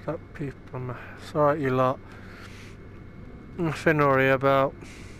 What's up, people? It's alright, you lot. Nothing to worry about.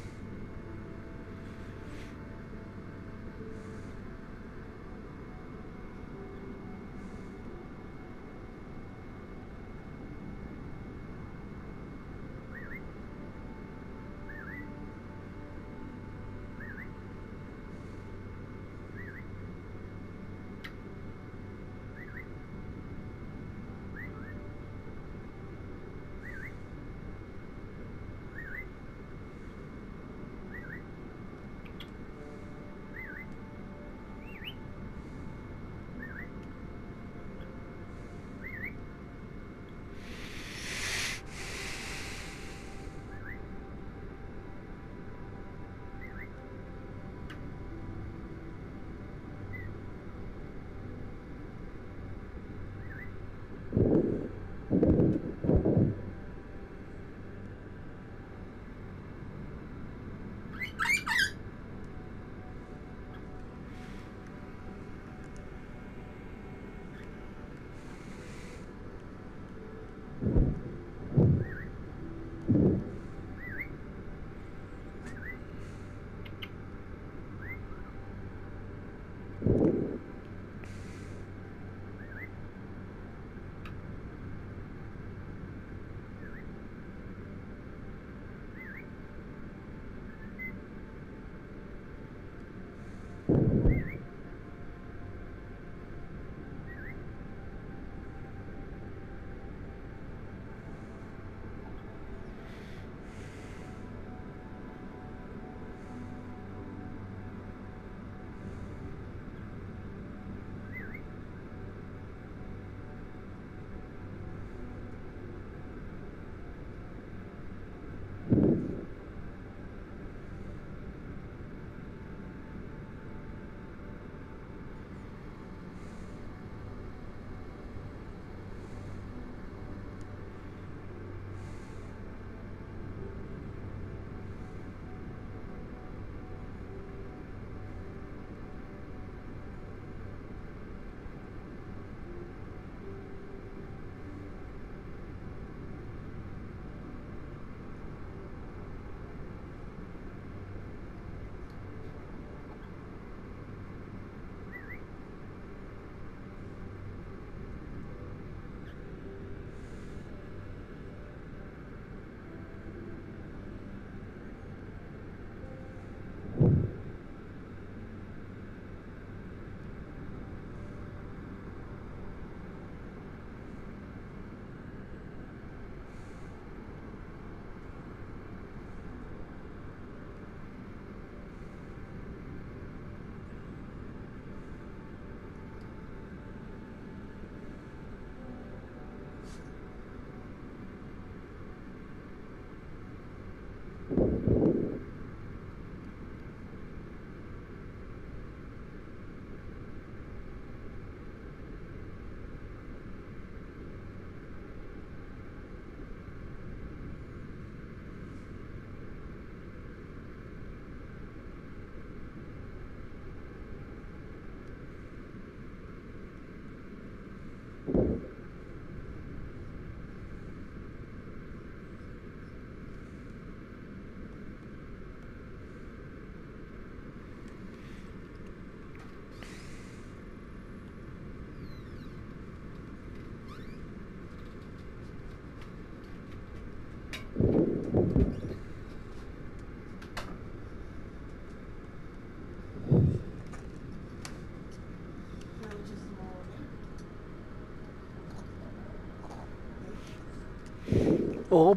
Oh,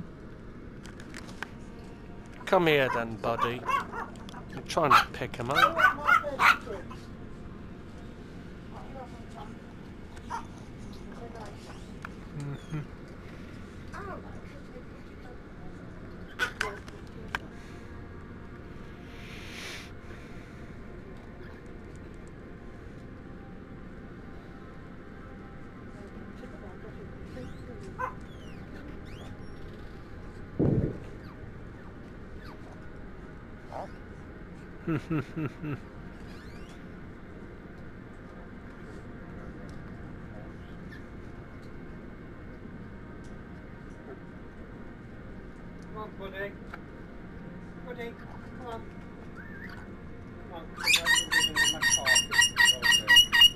come here then, buddy. I'm trying to pick him up. on, pudding. Pudding, come on. Come on, because I'm living in my carpet.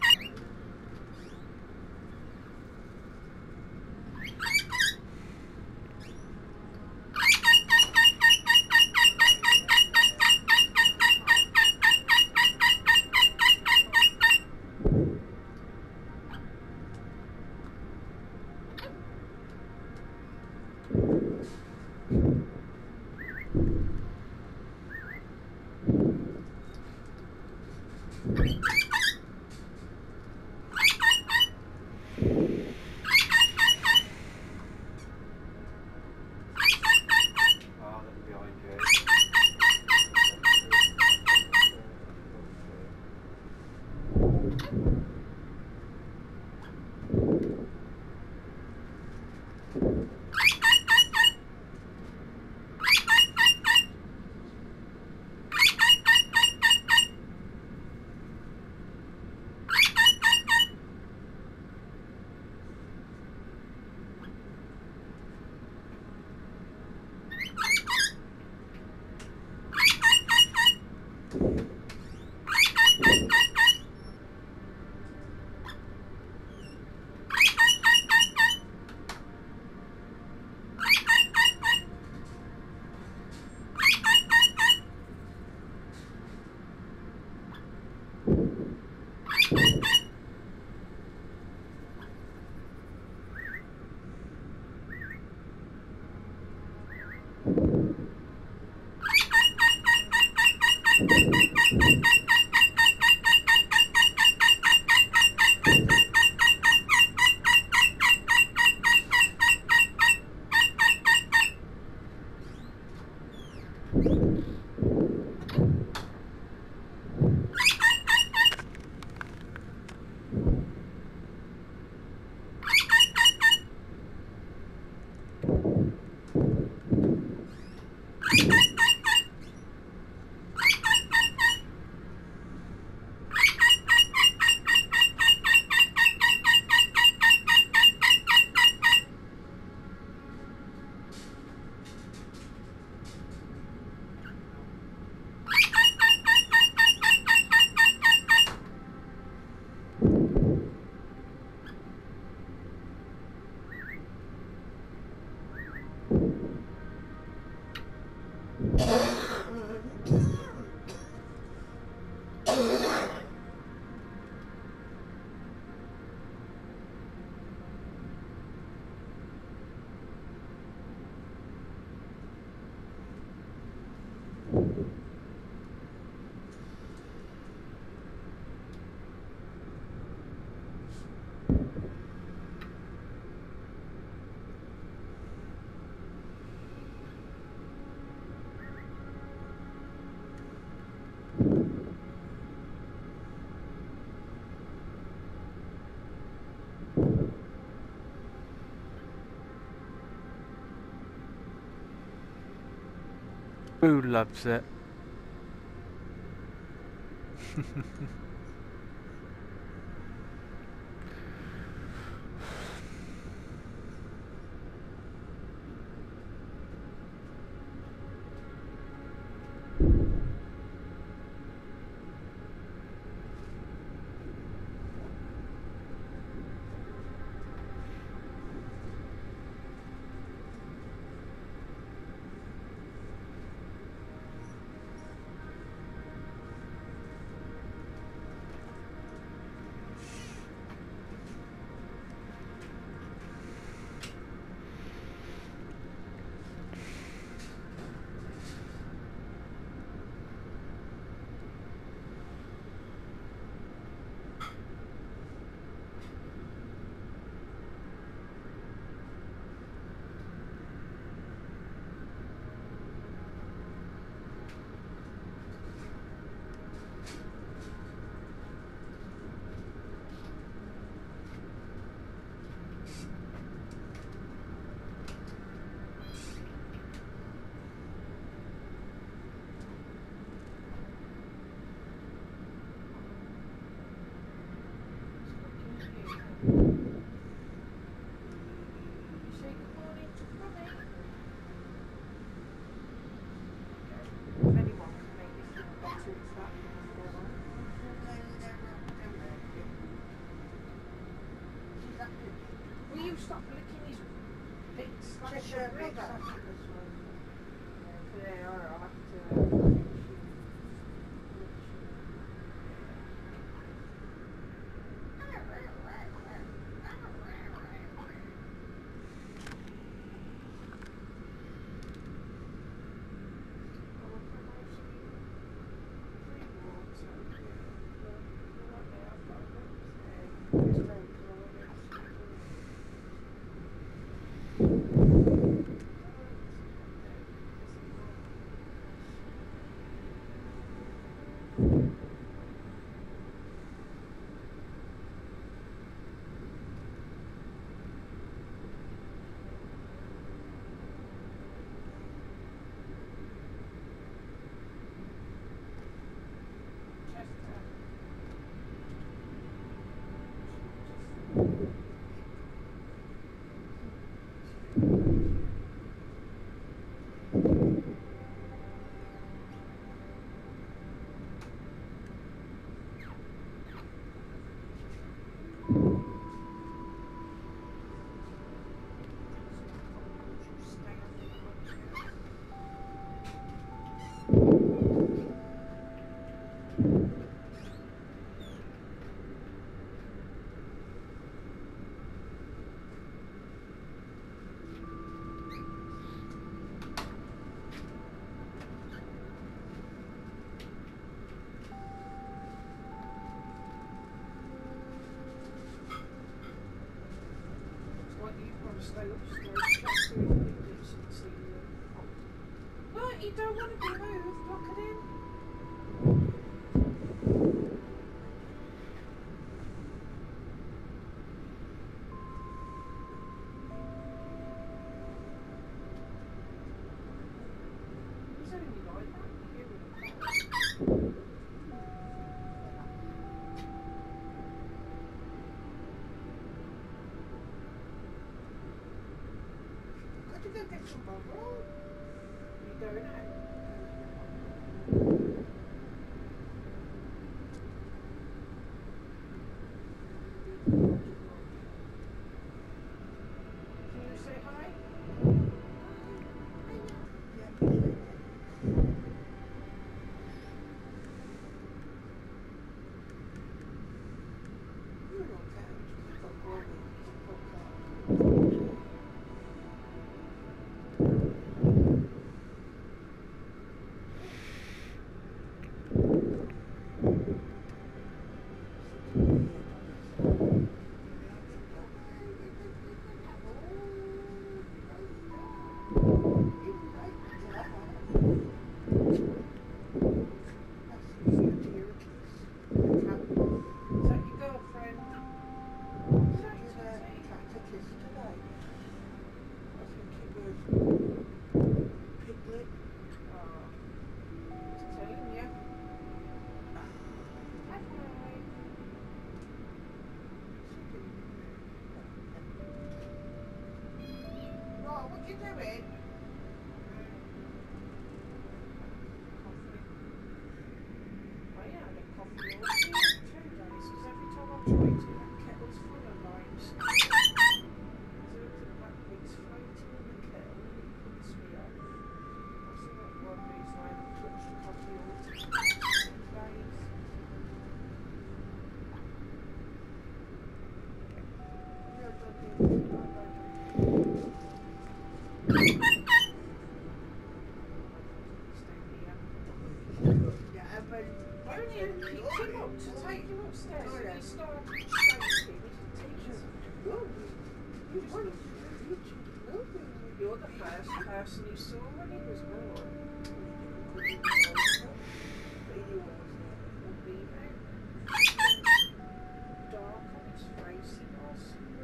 Who loves it? Just a big one. Yeah, alright, I'll have to. Stay upstairs, but you don't want to be moved, lock it in. He's only like that, you Got to go get some bubble. You don't know. Can you say hi? You're okay. You've got Gordon. Is that your girlfriend? Is that your Piglet. Oh, just telling you. Right, what you doing? I ain't had a coffee all 2 days because every time I try to, that kettle's full of limes. So that big's floating in the kettle and it puts me off. That's not one reason I haven't touched coffee all 2 days. You're talking. Yeah, but I only had picked him up to take him upstairs and he started shaking. He didn't take his. You're the first person who saw when he was born. Dark on his face he was.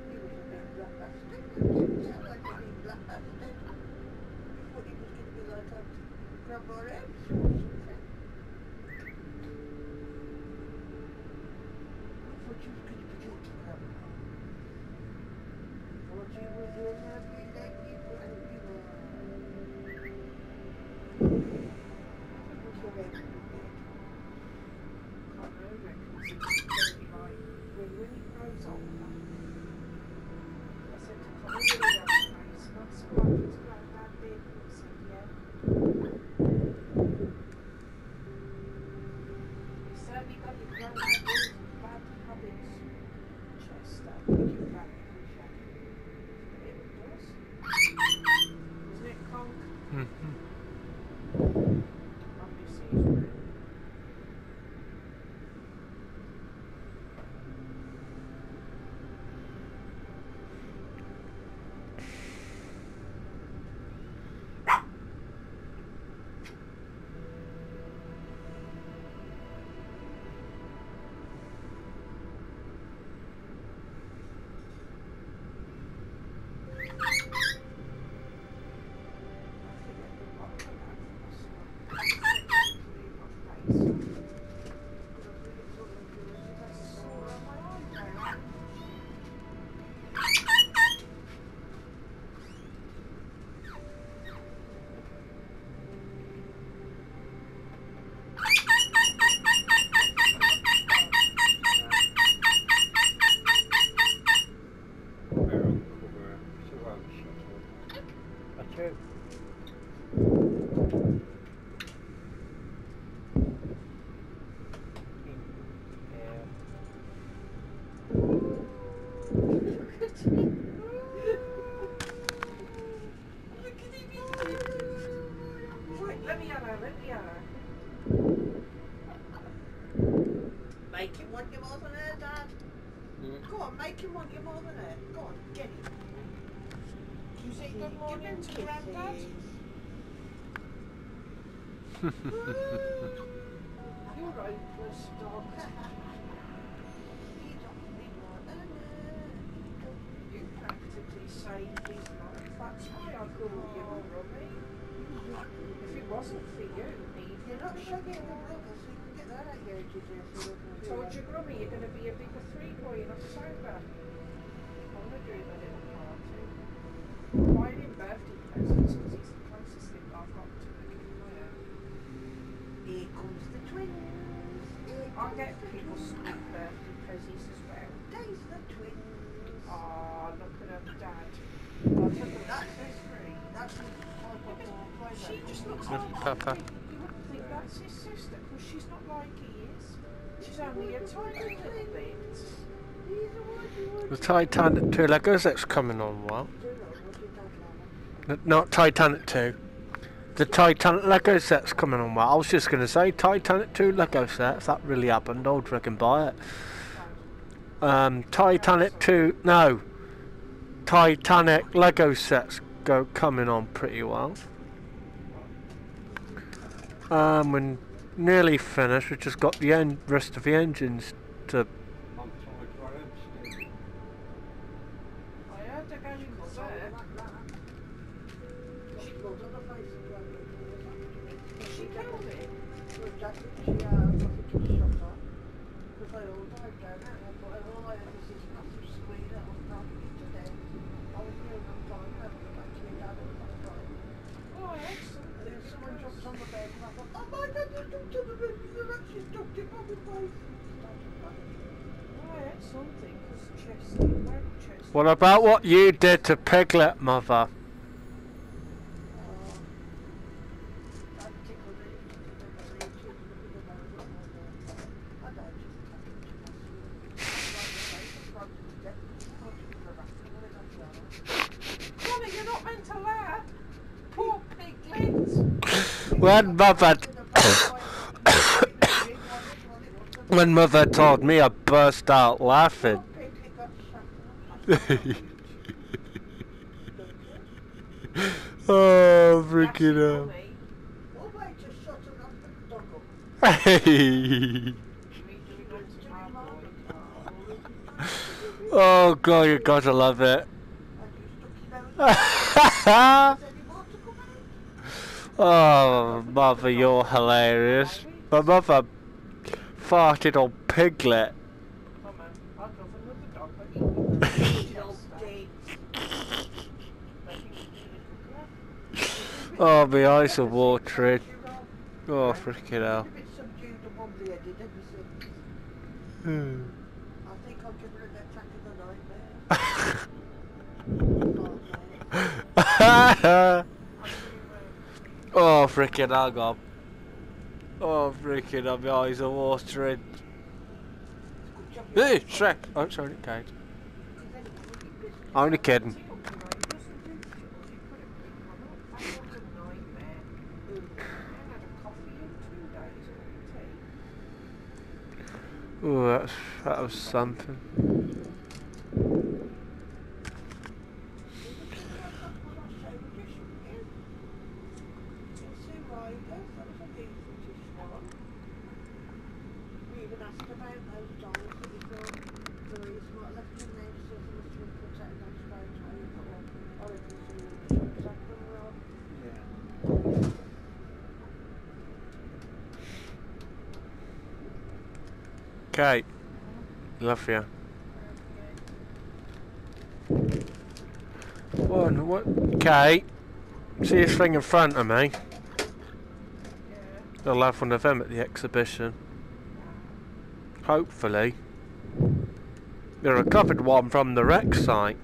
I know, reckons he's very like when he grows older. I said to Colin, he has a face, that's why Isn't it, Conk? Mhm. I miss these rooms. Wait, let me have her, let me have her. Make him want you more than her, Dad. Go on, make him want you more than her. Go on, get him. You say good Give morning him to Granddad? kisses. You're hopeless, dog. He don't need more than her. You practically saved his life. That's why I call you a rummy. If it wasn't for you, You're not shagging your brother, so you can get that out your edges. told your grummy you're going to be a bigger three-boy in October. I want to do him a little party. Buying him birthday presents because he's the closest thing I've got to a kid player. Here comes the twins. I get people sweet birthday presents as well. There's the twins. Ah, look at her dad. That's his free. That's what She just looks With like Papa. you wouldn't think that's his sister because she's not like he is. She's only a tiny little bit. The Titanic 2 Lego set's coming on, what? Not Titanic 2. The Titanic Lego set's coming on, well. I was just going to say, Titanic 2 Lego set, if that really happened, I would freaking buy it. Titanic 2, no. Titanic Lego sets coming on pretty well. We're nearly finished, we've just got the rest of the engines to... I heard her going berserk. She killed it. Oh, I heard something. Someone jumped on the bed and I thought, oh my God, you jumped on the bed, you actually jumped it on my face. Oh, I heard something because Chester, Chester. What about what you did to Piglet, Mother? Johnny, you're not meant to laugh. Poor piglet. When Mother told me, I burst out laughing. Oh, freaking hell. Hey. Oh God, you gotta love it. Oh, Mother, you're hilarious. My mother farted on Piglet. Come on, I'll go for another dog, but Oh, my eyes are watering. Oh, freaking hell. I think I'll give her an attack of the nightmare. Oh, freaking hell, God. Oh, freaking hell, my eyes are watering. Hey, Shrek! Oh, sorry, Kate. Only kidding. He doesn't do chores, he put everything on up. That was a nightmare. I haven't had a coffee in 2 days or tea. Ooh, that was something. Okay, love you. What? Okay, see this thing in front of me? I'll have one of them at the exhibition. Hopefully. They recovered one from the wreck site.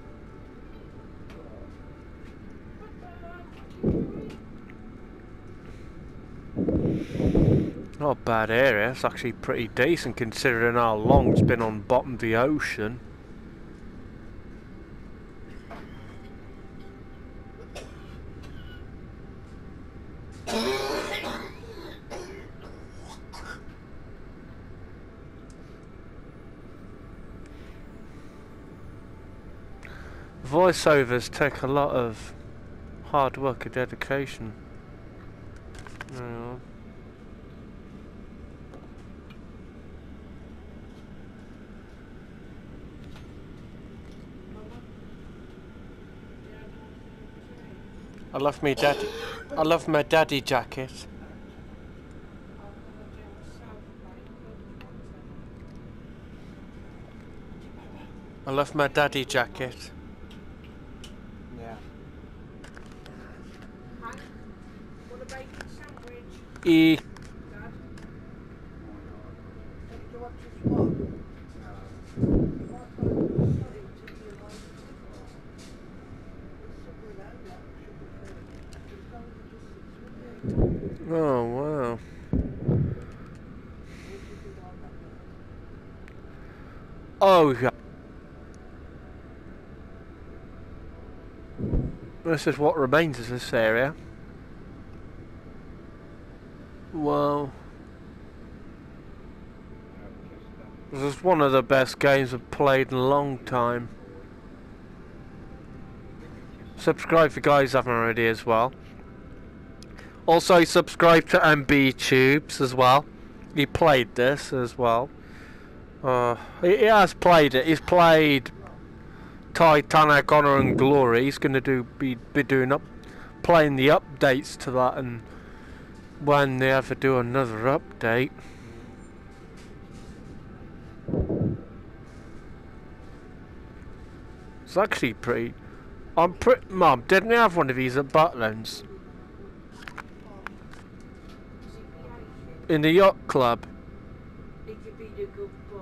Not a bad area, it's actually pretty decent considering how long it's been on the bottom of the ocean. Voiceovers take a lot of hard work and dedication. Yeah. I love my daddy jacket. I love my daddy jacket. Yeah. Hank, want a bacon sandwich? E. Dad? Don't you want just one? Oh wow. Oh yeah. This is what remains of this area. Wow. This is one of the best games I've played in a long time. Subscribe if you guys haven't already as well. Also subscribe to MB Tubes as well. He played this as well. He has played it. He's played Titanic Honor and Glory. He's going to be doing playing the updates to that, and when they ever do another update. It's actually pretty. Mum, didn't they have one of these at Butlins? In the yacht club. Did you be the good boy?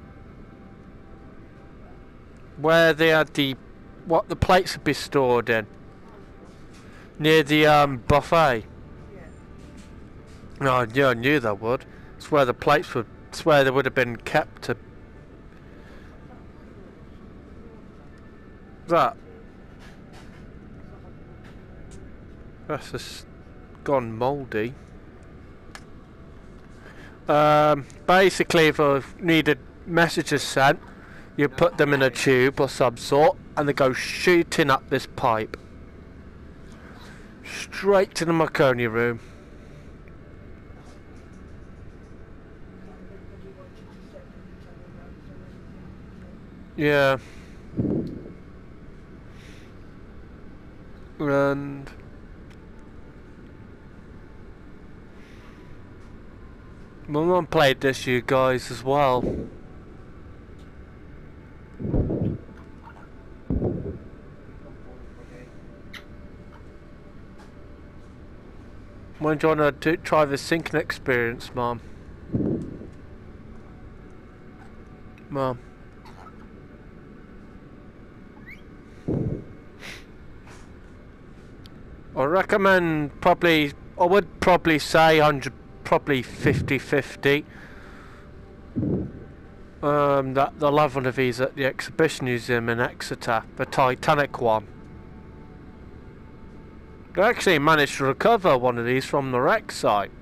Where they had the plates would be stored in. Near the buffet. Yeah. No, yeah, I knew they would. It's where the plates would. It's where they would have been kept. To that. That's just gone mouldy. Basically, if I needed messages sent, you put them in a tube or some sort, and they go shooting up this pipe, straight to the Marconi room. Yeah. And my mum played this, you guys, as well. When do you want to try the sinking experience, Mum? Mum. I recommend probably, I would probably say 100, probably 50-50. That they'll have one of these at the exhibition museum in Exeter, the Titanic one. They actually managed to recover one of these from the wreck site.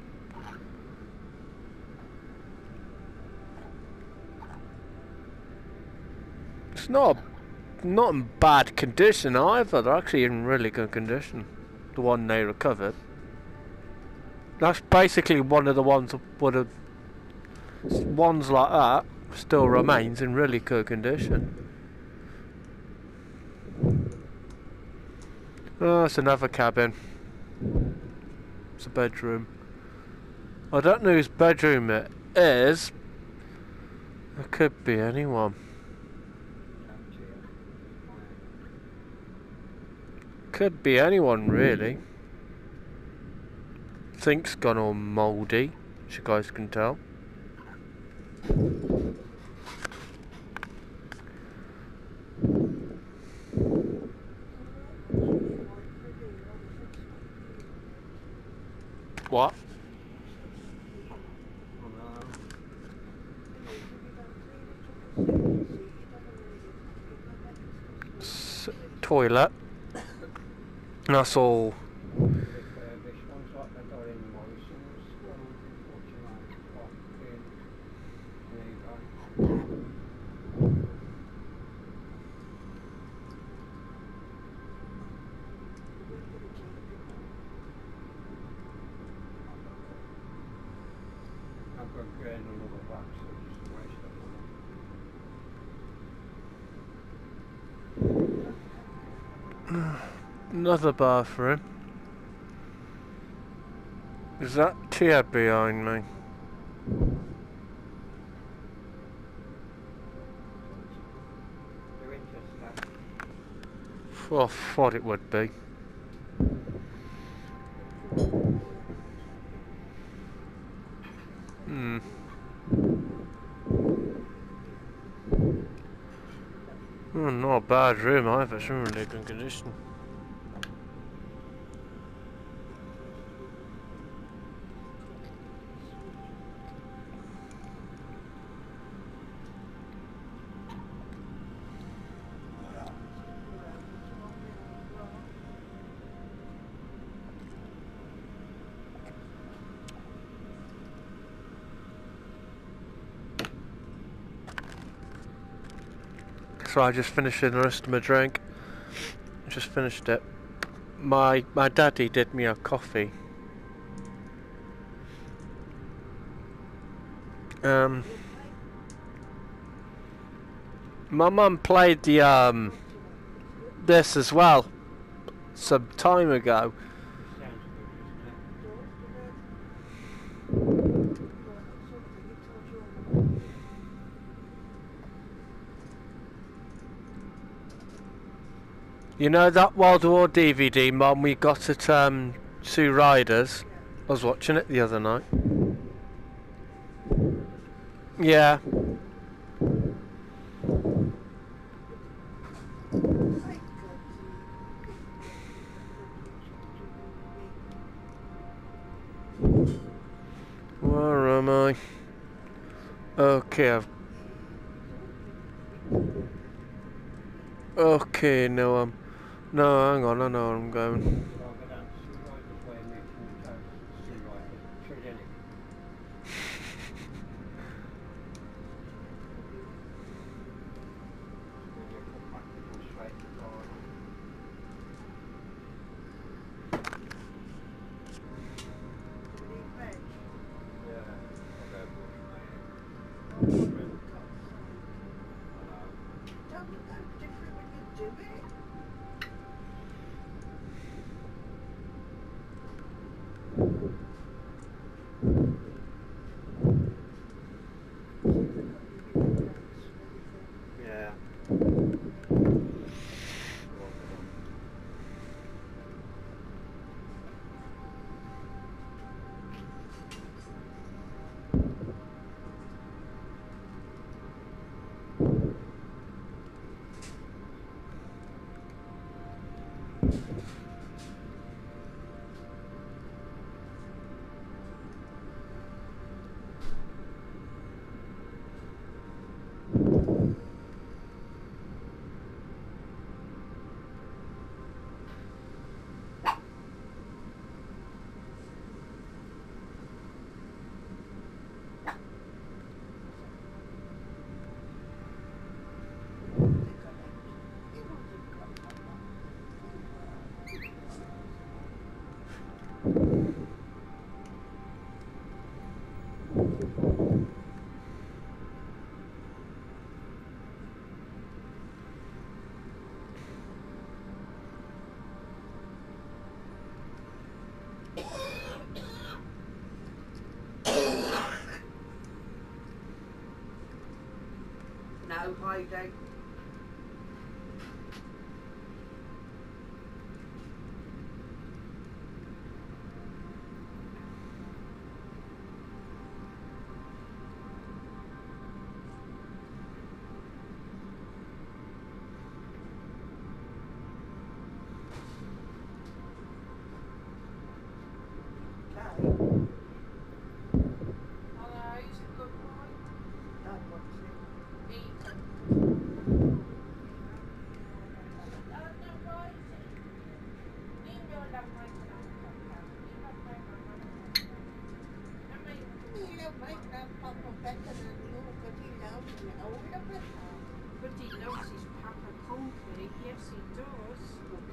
It's not in bad condition either. They're actually in really good condition. The one they recovered. That's basically one of the ones that would have. Ones like that still remains in really good condition. Oh, it's another cabin. It's a bedroom. I don't know whose bedroom it is. It could be anyone. Could be anyone really. Think's gone all mouldy, as you guys can tell. What? Toilet. That's all. Another bathroom. Is that Tia behind me? Oh, I thought it would be. Oh, not a bad room either. It's in really good condition. So I just finished the rest of my drink. Just finished it. My daddy did me a coffee. My mum played the this as well some time ago. You know that World War DVD, Mum, we got at Sue Ryder's? I was watching it the other night. Yeah. Where am I? Okay, okay, no, no, hang on, I know where I'm going. Mayday. But he loves his Papa Company. Yes, he does.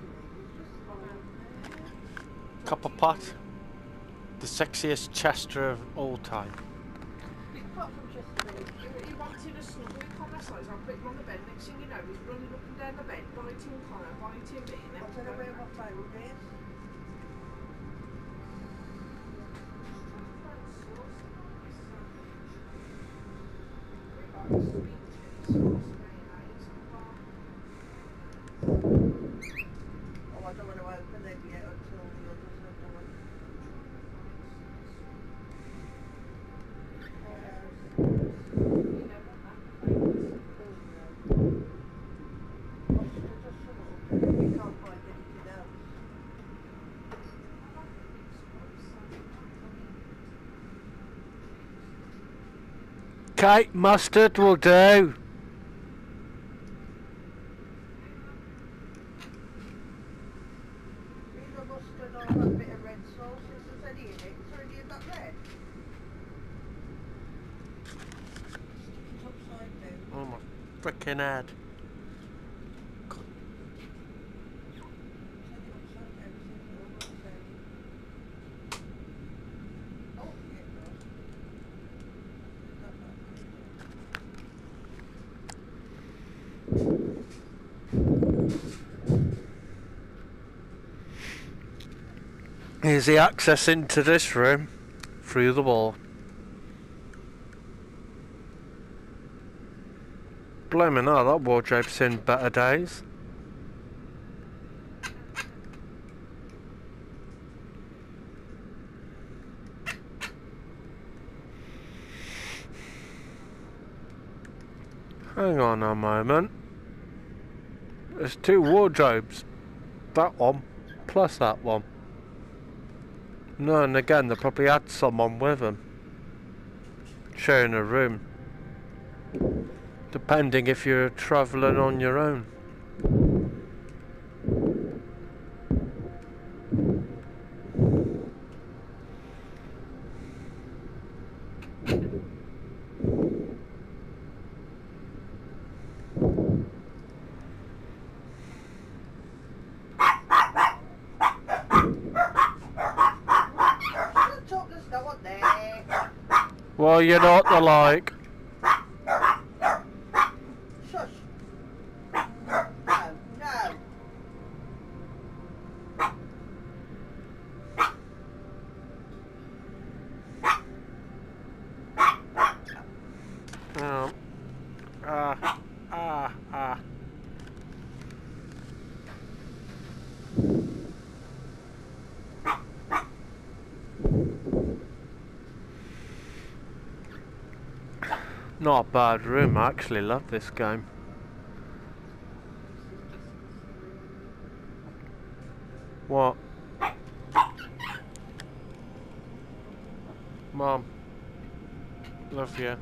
Cup of pot. The sexiest Chester of all time. Apart from Chester, he wanted a snuggle with Connor, so I put him on the bed. Next thing you know, he's running up and down the bed, biting Connor, biting me. And I don't know where my phone is. Oh, I don't want to open it yet until the others are done. We can't find anything else. Okay, mustard will do. Mustard or that bit of red sauce, if there's any in it. Is there any of that red? Stick it upside down. Oh my frickin' head. Here's the access into this room through the wall. Blimey, no, that wardrobe's seen better days. Hang on a moment. There's two wardrobes. That one plus that one. No, and again, they probably had someone with them, sharing a room, depending if you're travelling on your own. Well, you know what they're like. Shush. No, no. Not a bad room, I actually love this game. What? Mom, love you.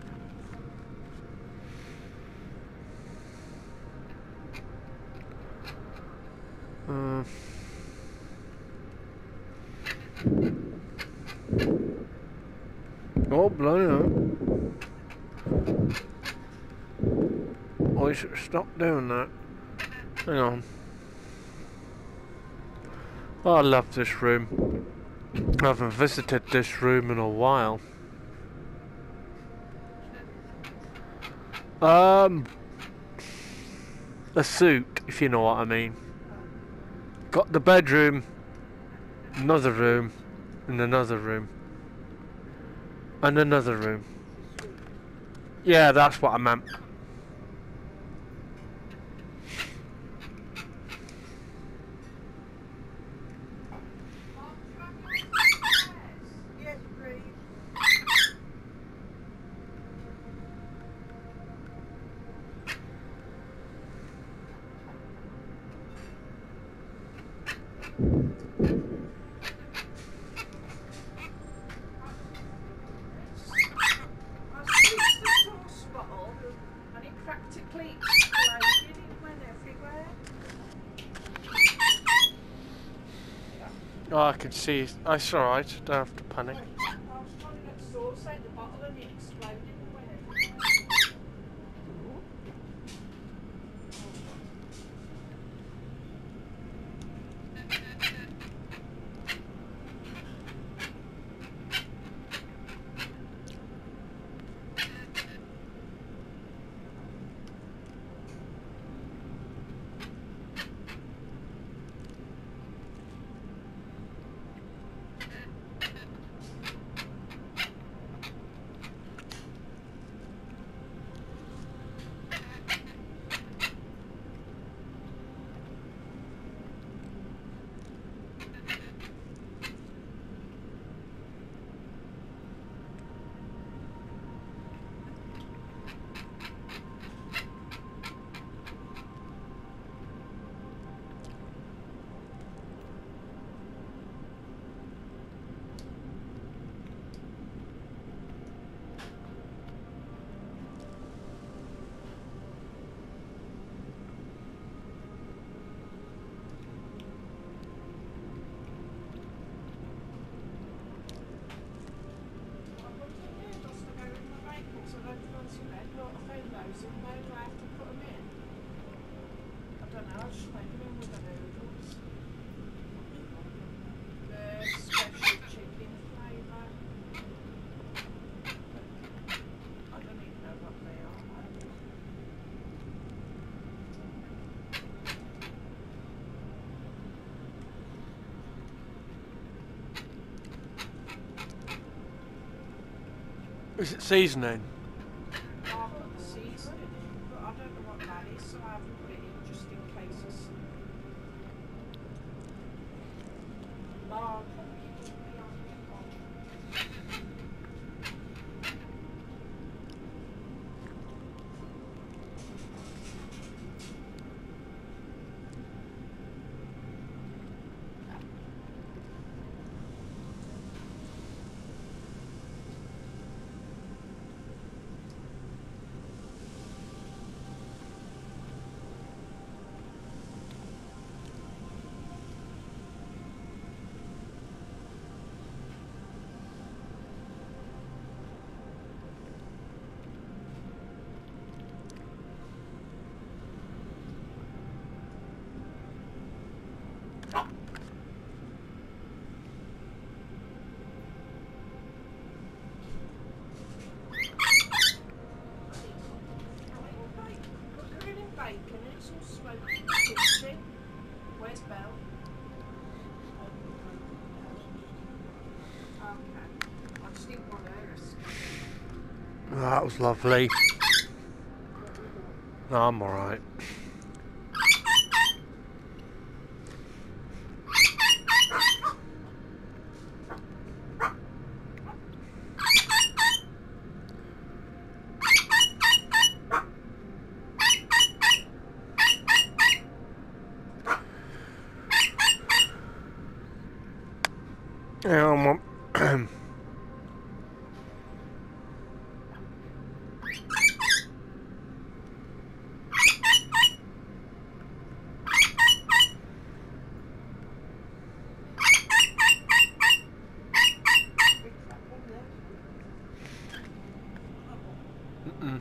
Oh, bloody hell. Oh, you should stop doing that. Hang on. Oh, I love this room. I haven't visited this room in a while. A suit, if you know what I mean. Got the bedroom, another room, and another room. And another room. Yeah, that's what I meant. Oh, I can see. That's alright. Don't have to panic. I was trying to get sauce out the bottle and it exploded and went everywhere. Is it seasoning? I've got the seasoning, but I don't know what that is, so I haven't put it in just in case it's large. Bacon and it's all smoky in the kitchen. Where's Belle? Okay. I just didn't want her to escape. Oh, that was lovely. No, I'm alright. Yeah, I'm Mm-mm.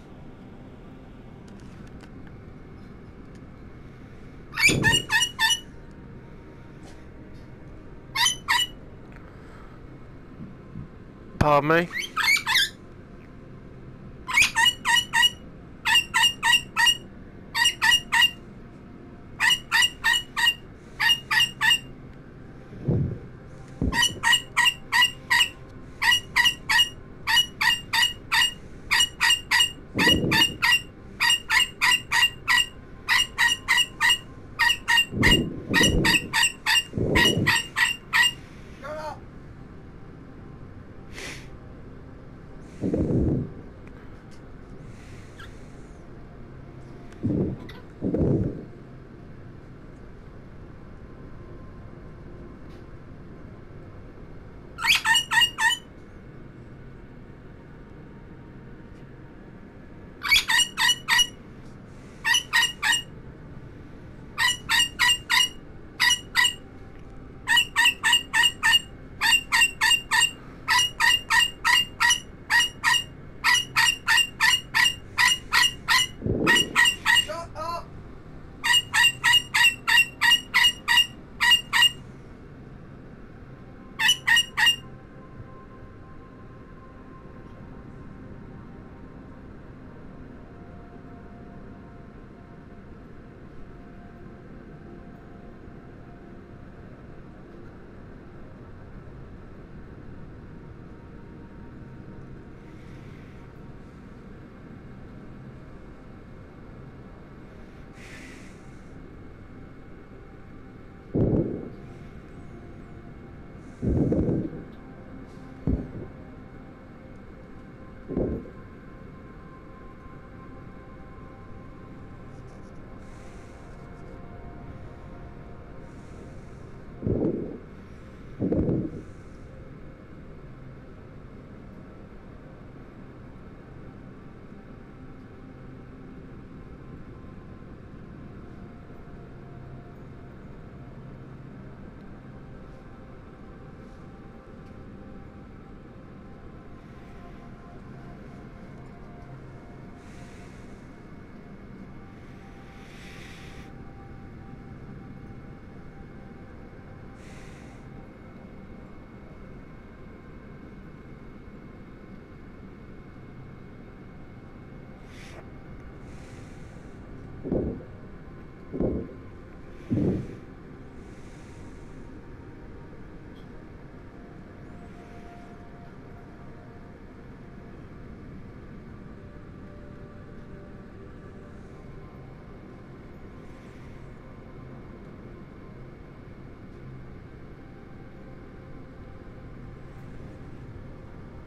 Pardon me?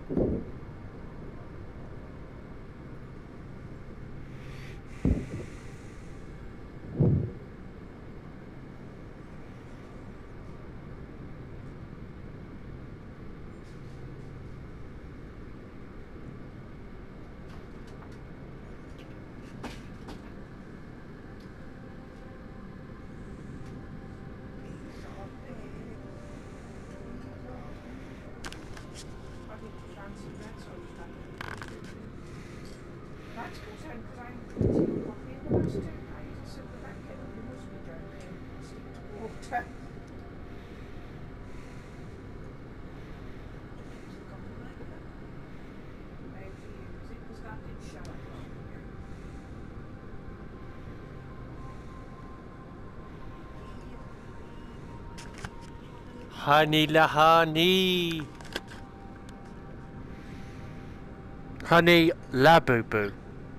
Honey la honey. Honey la boo boo.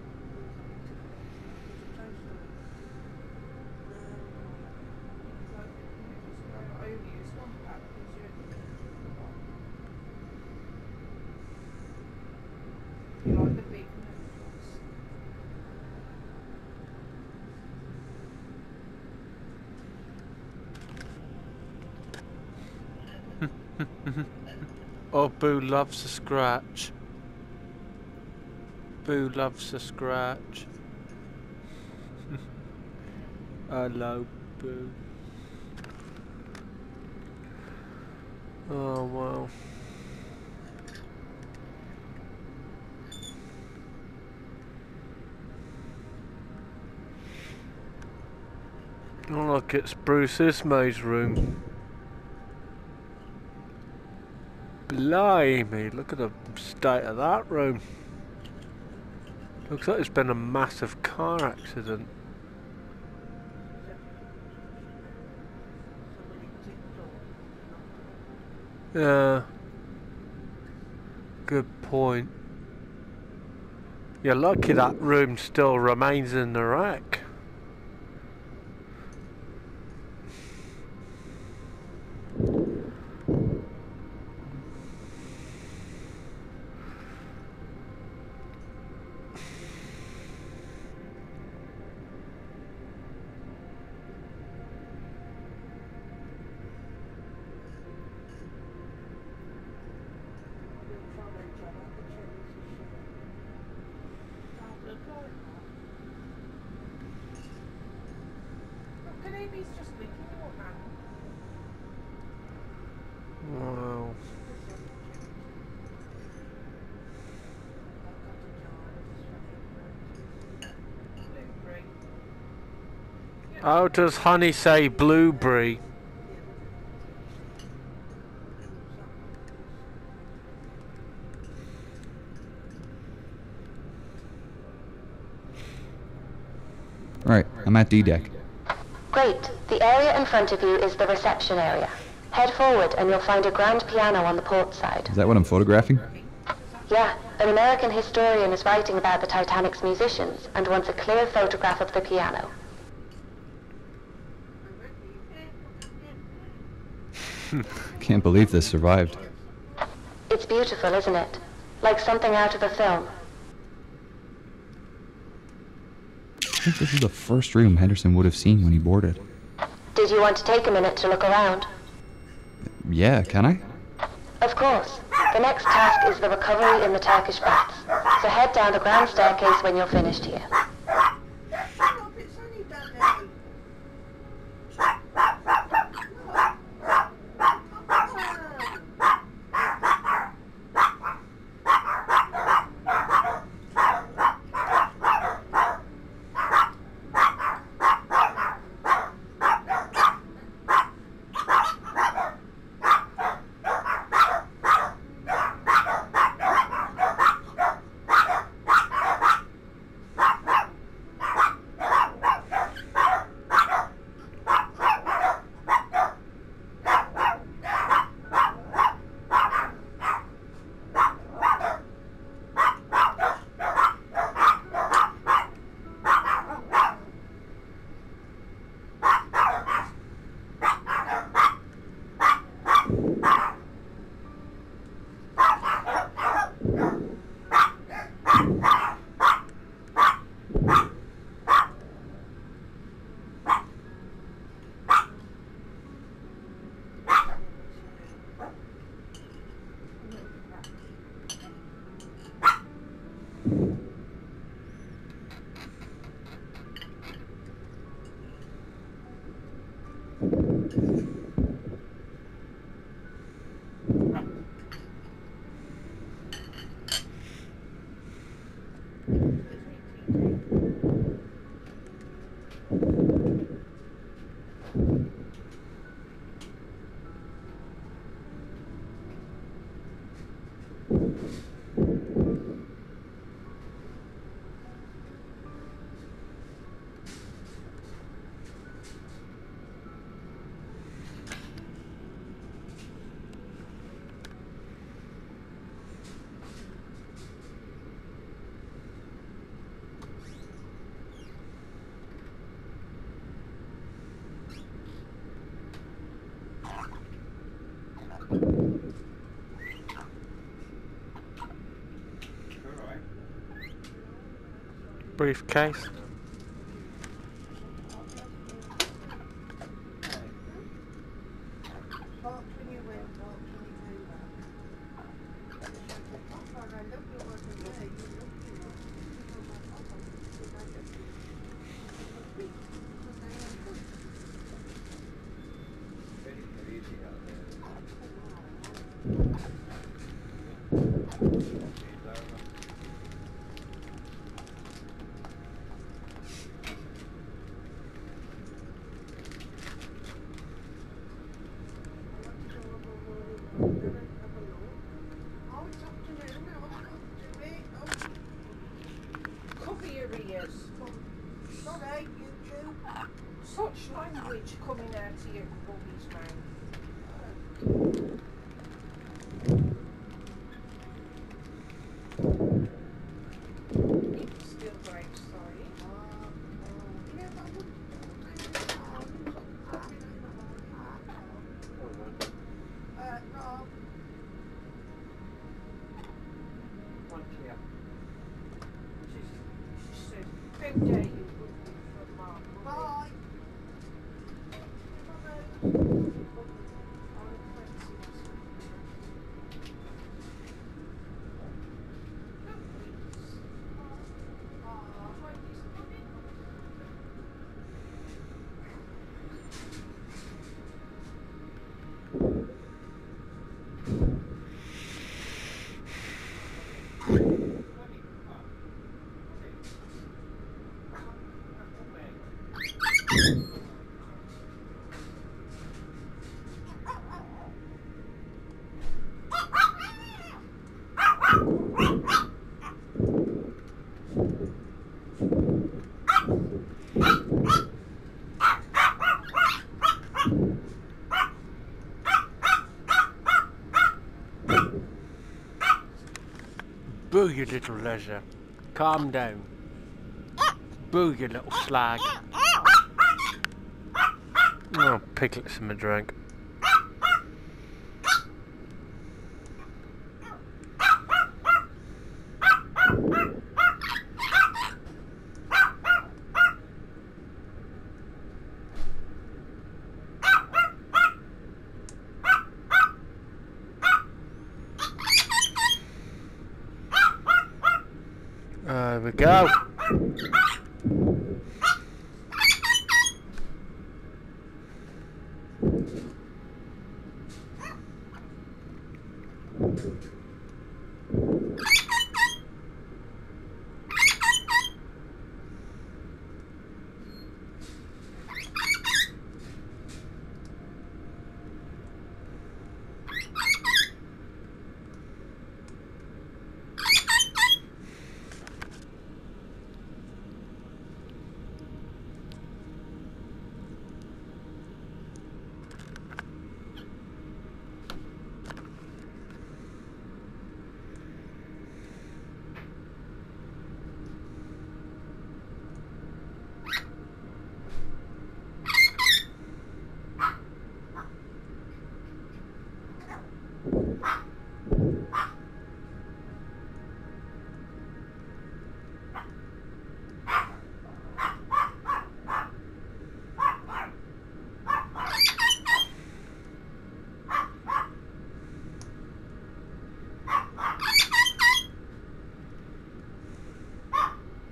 Oh, Boo loves a scratch. Boo loves a scratch. Hello, Boo. Oh, wow. Oh, look, it's Bruce Ismay's room. Blimey, look at the state of that room. Looks like it's been a massive car accident. Yeah. Good point. You're lucky that room still remains in the wreck. Wow. How does Honey say blueberry? Right, I'm at D-Deck. Great. The area in front of you is the reception area. Head forward and you'll find a grand piano on the port side. Is that what I'm photographing? Yeah, an American historian is writing about the Titanic's musicians and wants a clear photograph of the piano. Can't believe this survived. It's beautiful, isn't it? Like something out of a film. I think this is the first room Henderson would have seen when he boarded. Did you want to take a minute to look around? Yeah, can I? Of course. The next task is the recovery in the Turkish baths. So head down the grand staircase when you're finished here. Alright. Briefcase. Walk when you win, walk when you came back. Oh, God, I love your work in there. You love your work. Very crazy out there. Oh, it's afternoon now. I've got to do it. Oh, Cover your ears. sorry, you two. Such language coming out of your bubby's mouth. It's still very sorry. Yeah, but I wouldn't. Rob. One clear. She said, how dare you look for Mark? Bye. Boo, you little leisure. Calm down. Boo, you little slag. Oh, piglets in my drink. There we go.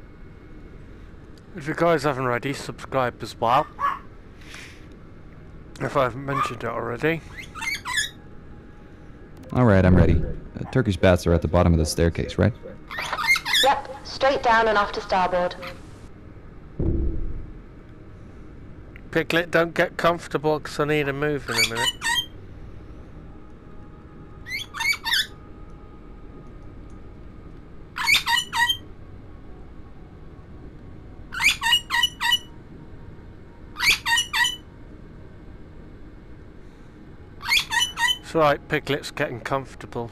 If you guys haven't already, subscribe as well. If I haven't mentioned it already. Alright, I'm ready. Turkish bats are at the bottom of the staircase, right? Yep, straight down and off to starboard. Piglet, don't get comfortable because I need to move in a minute. It's right, Piglet's getting comfortable.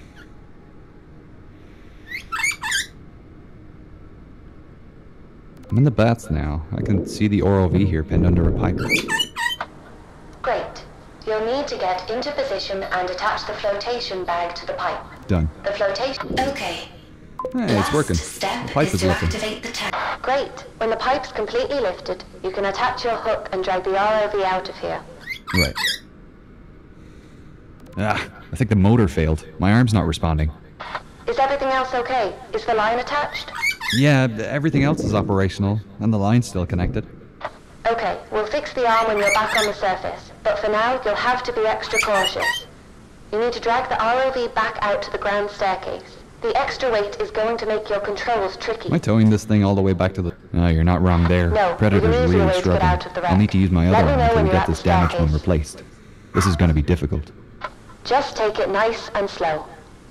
I'm in the bats now. I can see the ROV here pinned under a pipe. Great. You'll need to get into position and attach the flotation bag to the pipe. Done. The flotation... Okay. Hey, it's working. Step The pipe is lifting. activate the tank. Great. When the pipe's completely lifted, you can attach your hook and drag the ROV out of here. Right. Ah, I think the motor failed. My arm's not responding. Is everything else okay? Is the line attached? Yeah, everything else is operational, and the line's still connected. Okay, we'll fix the arm when you're back on the surface, but for now, you'll have to be extra cautious. You need to drag the ROV back out to the ground staircase. The extra weight is going to make your controls tricky. Am I towing this thing all the way back to the... Oh, you're not wrong there. No, Predator's there's an easier really way to get out struggling. of the wreck. I'll need to use my Let other me arm know until when we you're get at this the damaged one staircase. replaced. This is going to be difficult. Just take it nice and slow.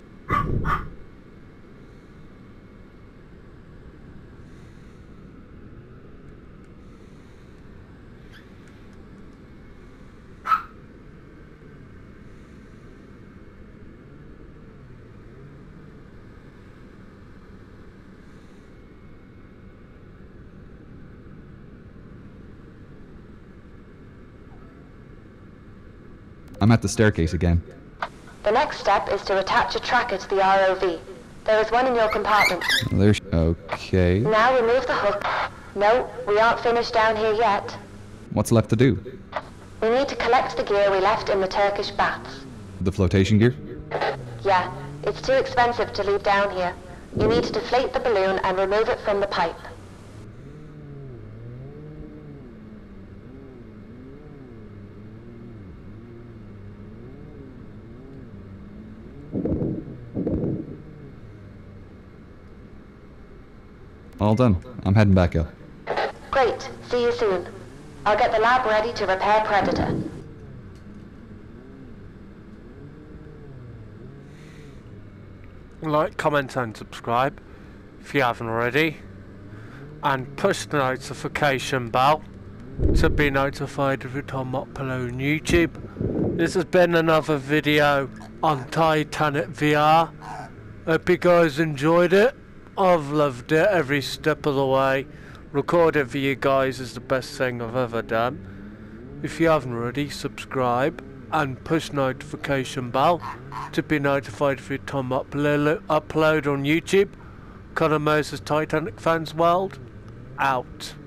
I'm at the staircase again. The next step is to attach a tracker to the ROV. There is one in your compartment. There's... Okay. Now remove the hook. No, we aren't finished down here yet. What's left to do? We need to collect the gear we left in the Turkish baths. The flotation gear? Yeah, it's too expensive to leave down here. You need to deflate the balloon and remove it from the pipe. All done. I'm heading back up. Great, see you soon. I'll get the lab ready to repair Predator. Like, comment and subscribe if you haven't already. And push the notification bell to be notified every time I upload on YouTube. This has been another video on Titanic VR. Hope you guys enjoyed it. I've loved it every step of the way. Recording for you guys is the best thing I've ever done. If you haven't already, subscribe and push notification bell to be notified every time I upload on YouTube. Connor Moses, Titanic Fans World, out.